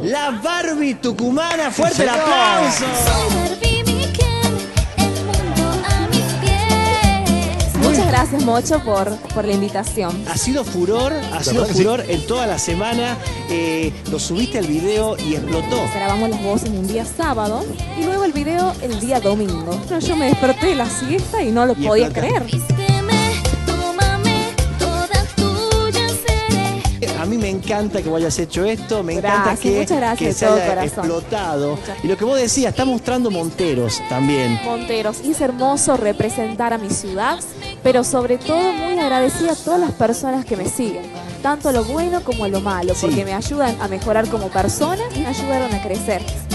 La Barbie tucumana, fuerte el aplauso. Muchas gracias, Mocho, por la invitación. Ha sido furor en toda la semana. Lo subiste al video y explotó. Grabamos las voces un día sábado y luego el video el día domingo. Pero yo me desperté de la siesta y no lo podía creer. A mí me encanta que vos hayas hecho esto, me encanta que se haya explotado. Y lo que vos decías, está mostrando Monteros también. Monteros, y es hermoso representar a mi ciudad, pero sobre todo muy agradecida a todas las personas que me siguen, tanto a lo bueno como a lo malo, porque me ayudan a mejorar como persona y me ayudaron a crecer.